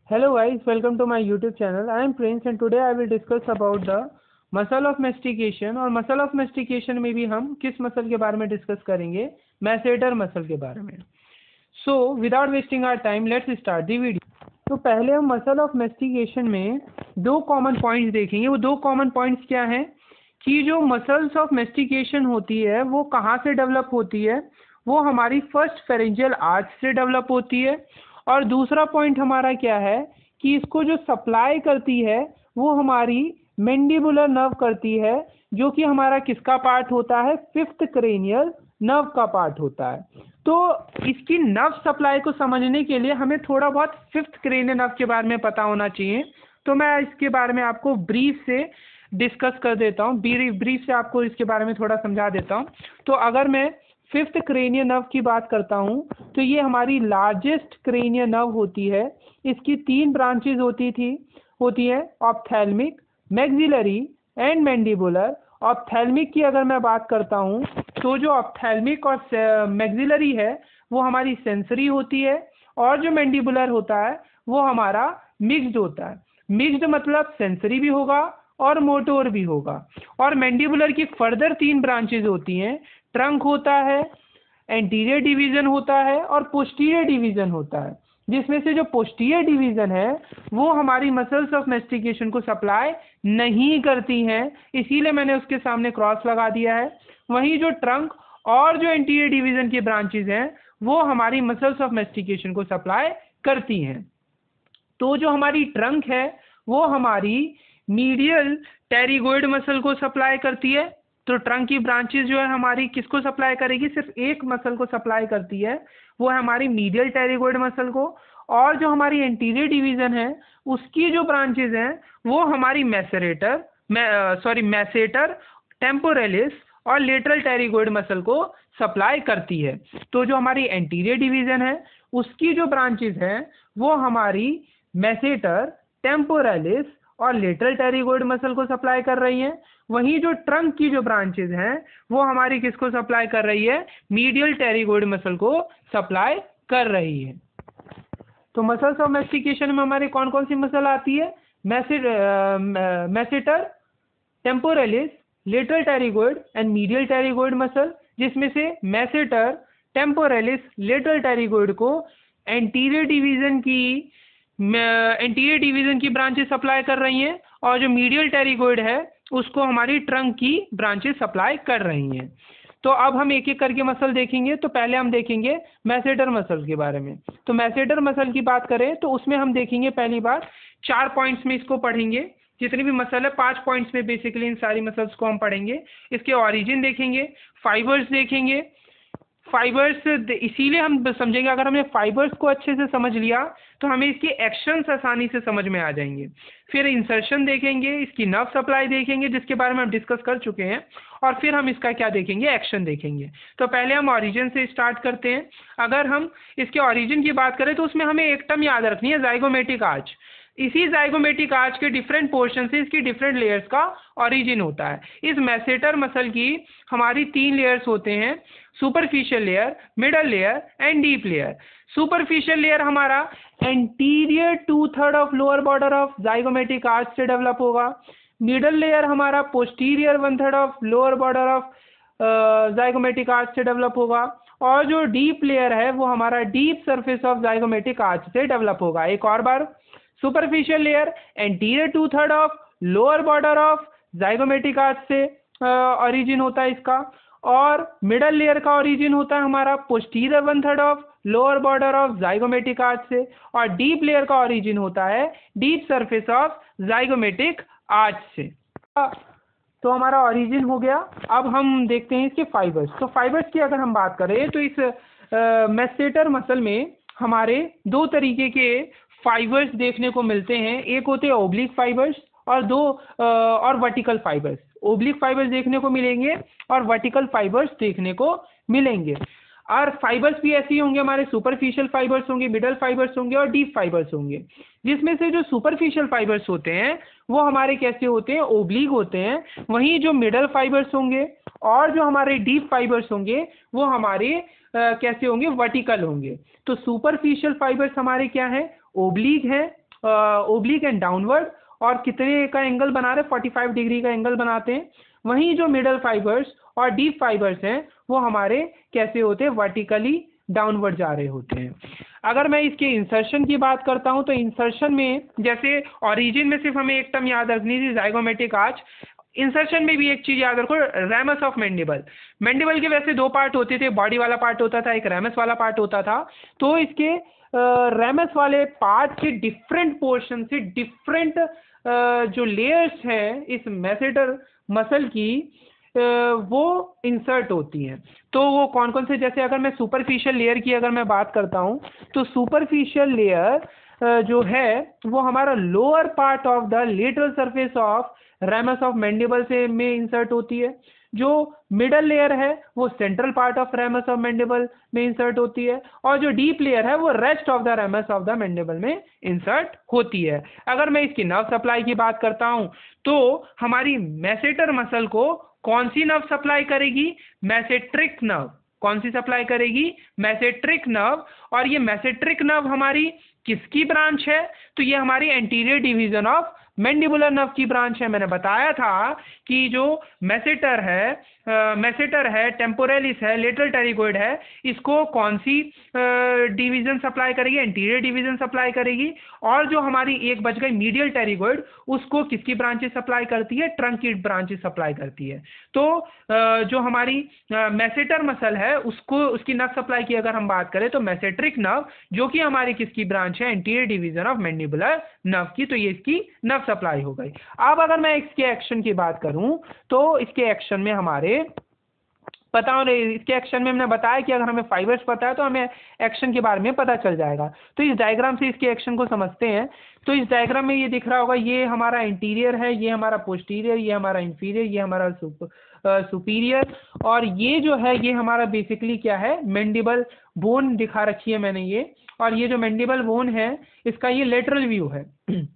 Hello guys, welcome to my YouTube channel. I am Prince and today I will discuss about the muscle of mastication। और muscle of mastication में भी हम किस muscle के बारे में डिस्कस करेंगे, मैसेटर मसल के बारे में। So without wasting our time, let's start the video। तो पहले हम मसल ऑफ मेस्टिकेशन में दो कॉमन पॉइंट्स देखेंगे। वो दो कॉमन पॉइंट्स क्या हैं कि जो मसल्स ऑफ मेस्टिकेशन होती है वो कहाँ से डेवलप होती है, वो हमारी फर्स्ट फेरेंजियल आर्च से डेवलप होती है। और दूसरा पॉइंट हमारा क्या है कि इसको जो सप्लाई करती है वो हमारी मैंडिबुलर नर्व करती है, जो कि हमारा किसका पार्ट होता है, फिफ्थ क्रेनियल नर्व का पार्ट होता है। तो इसकी नर्व सप्लाई को समझने के लिए हमें थोड़ा बहुत फिफ्थ क्रेनियल नर्व के बारे में पता होना चाहिए। तो मैं इसके बारे में आपको ब्रीफ से डिस्कस कर देता हूँ, ब्रीफ से आपको इसके बारे में थोड़ा समझा देता हूँ। तो अगर मैं फिफ्थ क्रेनियल नर्व की बात करता हूँ तो ये हमारी लार्जेस्ट क्रेनियल नर्व होती है। इसकी तीन ब्रांचेज होती है ophthalmic, maxillary and mandibular. Ophthalmic की अगर मैं बात करता हूँ तो जो ऑप्थेल्मिक और मैक्सिलरी है वो हमारी सेंसरी होती है, और जो मैंडिबुलर होता है वो हमारा मिक्स्ड होता है। मिक्स्ड मतलब सेंसरी भी होगा और मोटोर भी होगा। और मैंडिबुलर की फर्दर तीन ब्रांचेज होती हैं, ट्रंक होता है, एंटीरियर डिवीजन होता है और पोस्टीरियर डिवीजन होता है। जिसमें से जो पोस्टीरियर डिवीजन है वो हमारी मसल्स ऑफ मेस्टिकेशन को सप्लाई नहीं करती हैं, इसीलिए मैंने उसके सामने क्रॉस लगा दिया है। वहीं जो ट्रंक और जो एंटीरियर डिवीजन की ब्रांचेज हैं वो हमारी मसल्स ऑफ मेस्टिकेशन को सप्लाई करती हैं। तो जो हमारी ट्रंक है वो हमारी मीडियल टेरिगोइड मसल को सप्लाई करती है। तो ट्रंक की ब्रांचेस जो है हमारी किसको सप्लाई करेगी, सिर्फ एक मसल को सप्लाई करती है, वो है हमारी मीडियल टेरिगोइड मसल को। और जो हमारी एंटीरियर डिवीजन है उसकी जो ब्रांचेस हैं वो हमारी मैसेटर, टेम्पोरेलिस और लेटरल टेरिगोइड मसल को सप्लाई करती है। तो जो हमारी एंटीरियर डिवीजन है उसकी जो ब्रांचेस हैं वो हमारी मैसेटर, टेम्पोरेलिस और लेटरल टेरिगोइड मसल को सप्लाई कर रही हैं। वहीं जो ट्रंक की जो ब्रांचेज हैं वो हमारी किसको सप्लाई कर रही है, मीडियल टेरिगोइड मसल को सप्लाई कर रही है। तो मसल्स ऑफ मेस्टिकेशन में हमारी कौन कौन सी मसल आती है, masseter, temporalis, lateral pterygoid and medial pterygoid muscle. जिसमें से मैसेटर, टेम्पोरेलिस, लेटरल टेरिगोइड को एंटीरियर डिवीजन की ब्रांचेस सप्लाई कर रही हैं, और जो मीडियल टेरिगोइड है उसको हमारी ट्रंक की ब्रांचेस सप्लाई कर रही हैं। तो अब हम एक एक करके मसल देखेंगे। तो पहले हम देखेंगे मैसेटर मसल के बारे में। तो मैसेटर मसल की बात करें तो उसमें हम देखेंगे पहली बार 4 पॉइंट्स में इसको पढ़ेंगे। जितनी भी मसल है 5 पॉइंट्स में बेसिकली इन सारी मसल्स को हम पढ़ेंगे। इसके ओरिजिन देखेंगे, फाइबर्स देखेंगे। फाइबर्स इसीलिए हम समझेंगे, अगर हमने फाइबर्स को अच्छे से समझ लिया तो हमें इसकी एक्शंस आसानी से समझ में आ जाएंगे। फिर इंसर्शन देखेंगे, इसकी नर्व सप्लाई देखेंगे जिसके बारे में हम डिस्कस कर चुके हैं, और फिर हम इसका क्या देखेंगे, एक्शन देखेंगे। तो पहले हम ओरिजिन से स्टार्ट करते हैं। अगर हम इसके ओरिजिन की बात करें तो उसमें हमें एक टर्म याद रखनी है, जाइगोमेटिक आर्च। इसी जाइगोमेटिक आर्च के डिफरेंट पोर्शन से इसकी डिफरेंट लेयर्स का ओरिजिन होता है। इस मैसेटर मसल की हमारी 3 लेयर्स होते हैं, superficial layer, middle layer and deep layer. Superficial layer हमारा anterior 2/3 of lower border of zygomatic arch से डेवलप होगा। मिडल लेयर हमारा posterior 1/3 of lower border of zygomatic arch से डेवलप होगा। और जो डीप लेयर है वो हमारा deep surface of zygomatic arch से डेवलप होगा। एक और बार, superficial layer anterior 2/3 of lower border of zygomatic arch से ओरिजिन होता है इसका। और मिडल लेयर का ओरिजिन होता है हमारा posterior 1/3 of lower border of zygomatic arch से। और डीप लेयर का ओरिजिन होता है deep surface of zygomatic arch से। तो हमारा ओरिजिन हो गया। अब हम देखते हैं इसके फाइबर्स। तो फाइबर्स की अगर हम बात करें तो इस मैसेटर मसल में हमारे 2 तरीके के फाइबर्स देखने को मिलते हैं। एक होते हैं ओब्लिक फाइबर्स और वर्टिकल फाइबर्स। ओब्लिक फाइबर्स देखने को मिलेंगे और वर्टिकल फाइबर्स देखने को मिलेंगे। और फाइबर्स भी ऐसे ही होंगे, हमारे सुपरफिशियल फाइबर्स होंगे, मिडल फाइबर्स होंगे और डीप फाइबर्स होंगे। जिसमें से जो सुपरफिशियल फाइबर्स होते हैं वो हमारे कैसे होते हैं, ओब्लिक होते हैं। वहीं जो मिडल फाइबर्स होंगे और जो हमारे डीप फाइबर्स होंगे वो हमारे कैसे होंगे, वर्टिकल होंगे। तो सुपरफिशियल फाइबर्स हमारे क्या हैं, ओब्लिक हैं, ओब्लिक एंड डाउनवर्ड, और कितने का एंगल बना रहे, 45 डिग्री का एंगल बनाते हैं। वहीं जो मिडल फाइबर्स और डीप फाइबर्स हैं वो हमारे कैसे होते हैं, वर्टिकली डाउनवर्ड जा रहे होते हैं। अगर मैं इसके इंसर्शन की बात करता हूं तो इंसर्शन में जैसे ओरिजिन में सिर्फ हमें एक टर्म याद रखनी थी, ज़ाइगोमेटिक आर्च। इंसर्शन में भी एक चीज याद रखो, रैमस ऑफ मैंडिबल। मैंडिबल के वैसे दो पार्ट होते थे, बॉडी वाला पार्ट होता था, एक रैमस वाला पार्ट होता था। तो इसके रैमस वाले पार्ट के डिफरेंट पोर्शन से डिफरेंट जो लेयर्स हैं इस मैसेटर मसल की वो इंसर्ट होती हैं। तो वो कौन कौन से, जैसे अगर मैं सुपरफिशियल लेयर की अगर मैं बात करता हूँ तो सुपरफिशियल लेयर जो है वो हमारा lower part of the lateral surface of ramus of mandible से में इंसर्ट होती है। जो मिडल लेयर है वो central part of ramus of mandible में इंसर्ट होती है, और जो डीप लेयर है वो rest of the ramus of the mandible में इंसर्ट होती है। अगर मैं इसकी नर्व सप्लाई की बात करता हूं तो हमारी मैसेटर मसल को कौन सी नर्व सप्लाई करेगी, मैसेट्रिक नर्व। कौन सी सप्लाई करेगी, मैसेट्रिक नर्व। और ये मैसेट्रिक नर्व हमारी किसकी ब्रांच है, तो ये हमारी anterior division of mandibular nerve की ब्रांच है। मैंने बताया था कि जो मैसेटर है, टेम्पोरेलिस है, लेटरल टेरिगोइड है, इसको कौन सी डिवीजन सप्लाई करेगी, एंटीरियर डिवीजन सप्लाई करेगी। और जो हमारी एक बच गई मीडियल टेरिगोइड, उसको किसकी ब्रांचेस सप्लाई करती है, ट्रंक की ब्रांचेस सप्लाई करती है। तो जो हमारी मैसेटर मसल है उसको, उसकी नर्व सप्लाई की अगर हम बात करें तो मैसेट्रिक नर्व, जो कि हमारी किसकी ब्रांच है, anterior division of mandibular nerve की। तो ये इसकी नर्व सप्लाई हो गई। अब अगर मैं इसके एक्शन की बात करूं तो इसके एक्शन में हमारे पता हो, इसके एक्शन में हमने बताया कि अगर हमें फाइबर्स पता है तो हमें एक्शन के बारे में पता चल जाएगा। तो इस डायग्राम से इसके एक्शन को समझते हैं। तो इस डायग्राम में ये दिख रहा होगा, ये हमारा इंटीरियर है, ये हमारा पोस्टीरियर, ये हमारा इंफीरियर, ये हमारा सुपीरियर, और ये जो है ये हमारा बेसिकली क्या है, मैंडिबल बोन दिखा रखी है मैंने ये। और ये जो मैंडिबल बोन है इसका ये लेटरल व्यू है।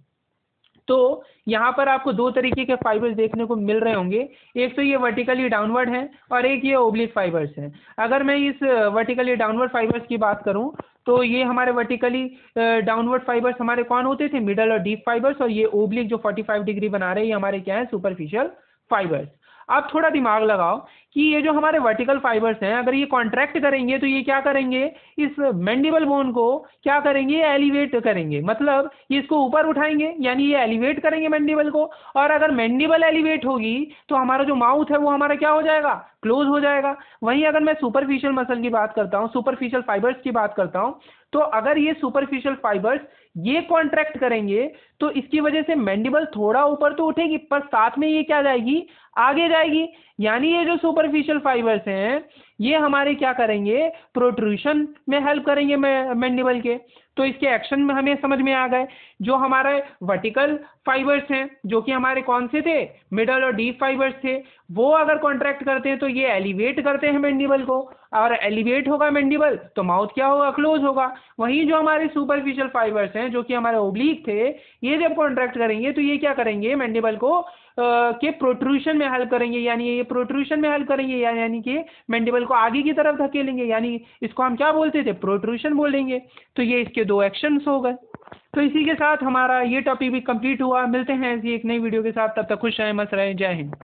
तो यहाँ पर आपको दो तरीके के फाइबर्स देखने को मिल रहे होंगे, एक तो ये वर्टिकली डाउनवर्ड है और एक ये ओब्लिक फाइबर्स हैं। अगर मैं इस वर्टिकली डाउनवर्ड फाइबर्स की बात करूँ तो ये हमारे वर्टिकली डाउनवर्ड फाइबर्स हमारे कौन होते थे, मिडल और डीप फाइबर्स, और ये ओब्लिक जो 45 डिग्री बना रहे हैं ये हमारे क्या है, सुपरफिशियल फाइबर्स। अब थोड़ा दिमाग लगाओ कि ये जो हमारे वर्टिकल फाइबर्स हैं अगर ये कॉन्ट्रैक्ट करेंगे तो ये क्या करेंगे, इस मैंडिबल बोन को क्या करेंगे, एलिवेट करेंगे। मतलब ये इसको ऊपर उठाएंगे, यानी ये एलिवेट करेंगे मैंडिबल को। और अगर मैंडिबल एलिवेट होगी तो हमारा जो माउथ है वो हमारा क्या हो जाएगा, क्लोज हो जाएगा। वहीं अगर मैं सुपरफिशियल मसल की बात करता हूँ, सुपरफिशियल फाइबर्स की बात करता हूँ, तो अगर ये सुपरफिशियल फाइबर्स ये कॉन्ट्रैक्ट करेंगे तो इसकी वजह से मैंडिबल थोड़ा ऊपर तो उठेगी पर साथ में ये क्या जाएगी, आगे जाएगी। यानी ये जो सुपरफिशियल फाइबर्स हैं ये हमारे क्या करेंगे, प्रोट्रूशन में हेल्प करेंगे मैंडिबल के। तो इसके एक्शन में हमें समझ में आ गए। जो हमारे वर्टिकल फाइबर्स हैं जो कि हमारे कौन से थे, मिडल और डीप फाइबर्स थे, वो अगर कॉन्ट्रैक्ट करते हैं तो ये एलिवेट करते हैं मैंडिबल को, और एलिवेट होगा मैंडिबल तो माउथ क्या होगा, क्लोज होगा। वहीं जो हमारे सुपरफिशियल फाइबर्स हैं जो कि हमारे ओब्लिक थे, ये जब कॉन्ट्रैक्ट करेंगे तो ये क्या करेंगे, मैंडिबल को के प्रोट्रूशन में हेल्प करेंगे। यानी ये प्रोट्रूशन में हेल्प करेंगे यानी कि मैंडिबल को आगे की तरफ धकेलेंगे, यानी इसको हम क्या बोलते थे, प्रोट्रूशन बोलेंगे। तो ये इसके दो एक्शंस हो गए। तो इसी के साथ हमारा ये टॉपिक भी कंप्लीट हुआ। मिलते हैं ऐसी एक नई वीडियो के साथ, तब तक खुश रहें, मस्त रहें। जय हिंद।